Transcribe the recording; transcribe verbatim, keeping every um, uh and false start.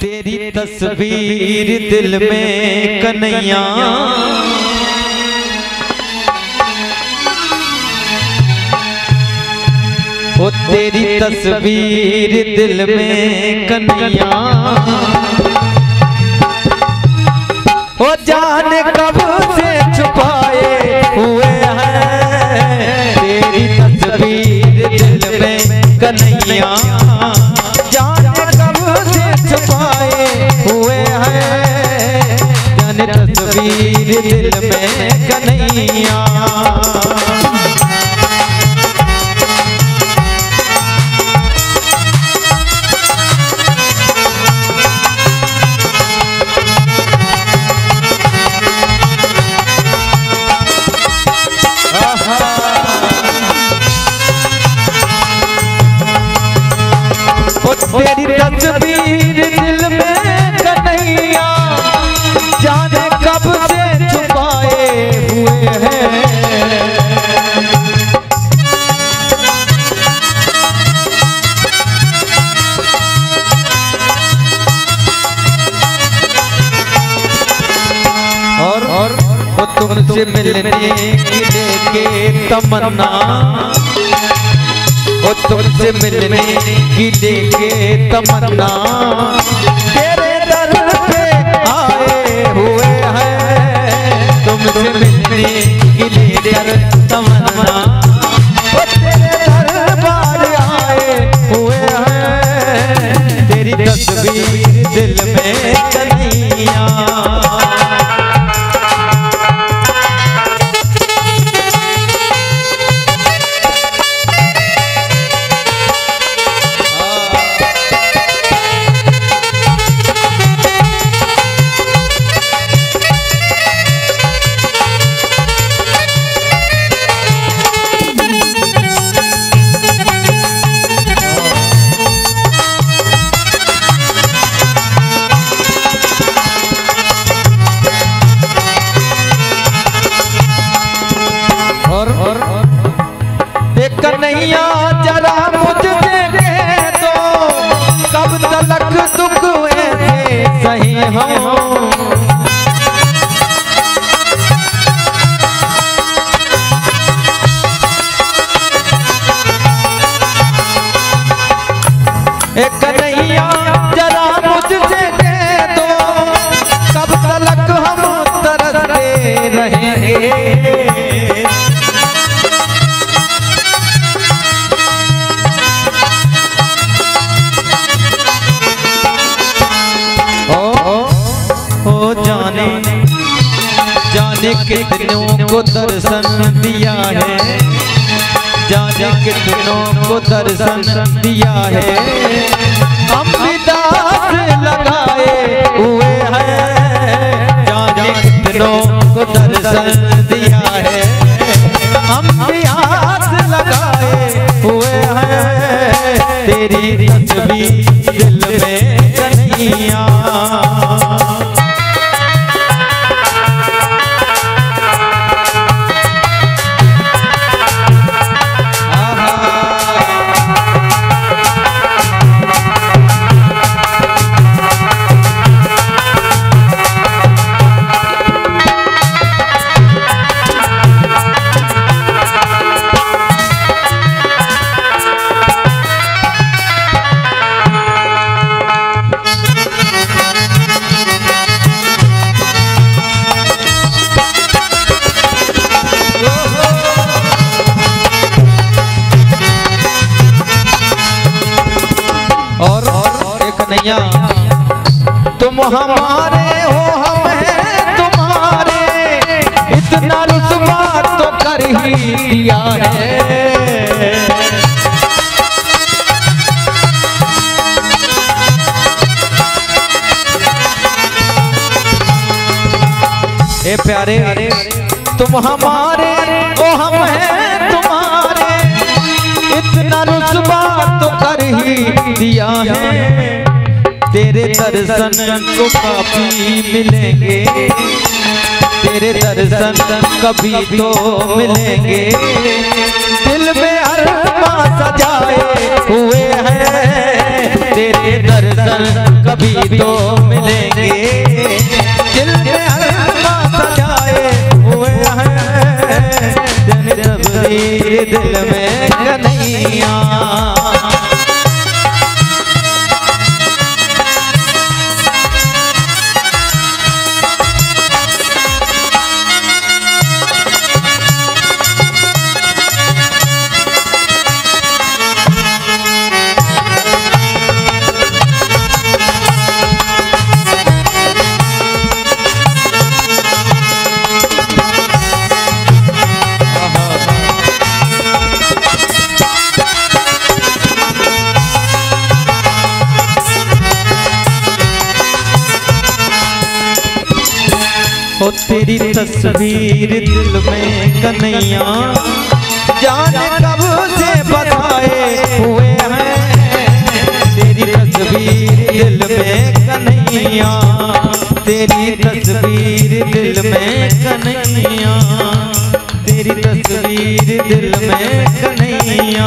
तेरी तस्वीर दिल में कन्हैया, ओ तेरी तस्वीर दिल में कन्हैया, ओ जाने कब से छुपाए हुए हैं तेरी तस्वीर दिल में कन्हैया, जाने कब से छुपाए हुए हैं जाने तस्वीर दिल में कन्हैया। तेरी तस्वीर दिल में कन्हैया, जाने कब से छुपाए हुए हैं और और वो तुमसे मिलने की लेके तमन्ना, ओ तुमसे मिलने की लेके तमन्ना, तेरे दर पे आए हुए हैं तुमसे मिलने की लेके तमन्ना, ओ तेरे दरबार आए हुए हैं तेरी तस्वीर दिल में कन्हैया। कन्हैया जरा मुझसे कह दो कब तलक दुख ऐसे सही हम, ए कन्हैया जरा मुझसे कह दो कब तलक हम तरसते रहेंगे, जाने जाने कितनों को दर्शन दिया है, जाने कितनों को दर्शन दिया है, हम भी दास लगाए हुए हैं जाने कितनों को दर्शन दिया है, हम भी आस लगाए हुए हैं तेरी तस्वीर दिल में कन्हैया। और और एक कन्हैया तुम हमारे हो हम हैं तुम्हारे, इतना रुतबा तो कर ही दिया है, ए प्यारे तुम हमारे हो हम हैं तुम्हारे, इतना रुतबा तो कर ही दिया है तेरे दर्शन को काफी मिलेंगे, तेरे दर्शन कभी तो मिलेंगे दिल में हर अरमा सजाए हुए हैं, तेरे दर्शन कभी तो मिलेंगे। दिल में अरमा सजाए हुए हैं, जबरीर दिल में कन्हैया। हो तेरी तस्वीर दिल में कन्हैया, जाने कब से बसाए हुए हैं, तेरी तस्वीर दिल में कन्हैया, तेरी तस्वीर दिल में कन्हैया, तेरी तस्वीर दिल में कन्हैया।